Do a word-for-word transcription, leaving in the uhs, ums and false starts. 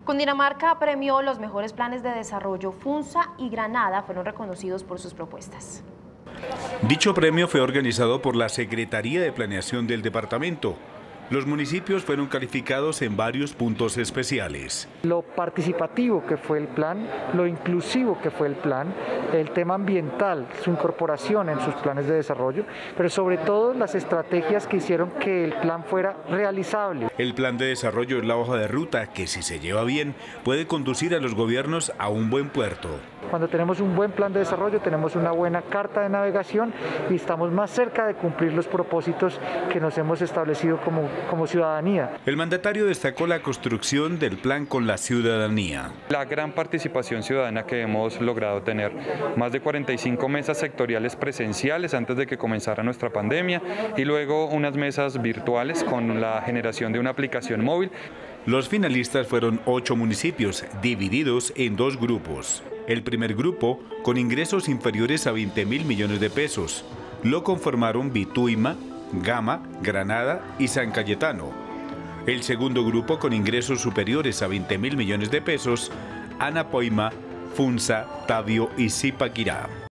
Cundinamarca premió los mejores planes de desarrollo. Funza y Granada fueron reconocidos por sus propuestas. Dicho premio fue organizado por la Secretaría de Planeación del departamento. Los municipios fueron calificados en varios puntos especiales. Lo participativo que fue el plan, lo inclusivo que fue el plan, el tema ambiental, su incorporación en sus planes de desarrollo, pero sobre todo las estrategias que hicieron que el plan fuera realizable. El plan de desarrollo es la hoja de ruta que, si se lleva bien, puede conducir a los gobiernos a un buen puerto. Cuando tenemos un buen plan de desarrollo, tenemos una buena carta de navegación y estamos más cerca de cumplir los propósitos que nos hemos establecido como, como ciudadanía. El mandatario destacó la construcción del plan con la ciudadanía. La gran participación ciudadana que hemos logrado tener, más de cuarenta y cinco mesas sectoriales presenciales antes de que comenzara nuestra pandemia y luego unas mesas virtuales con la generación de una aplicación móvil. Los finalistas fueron ocho municipios, divididos en dos grupos. El primer grupo, con ingresos inferiores a veinte mil millones de pesos, lo conformaron Vituima, Gama, Granada y San Cayetano. El segundo grupo, con ingresos superiores a veinte mil millones de pesos, Anapoima, Funza, Tabio y Zipaquirá.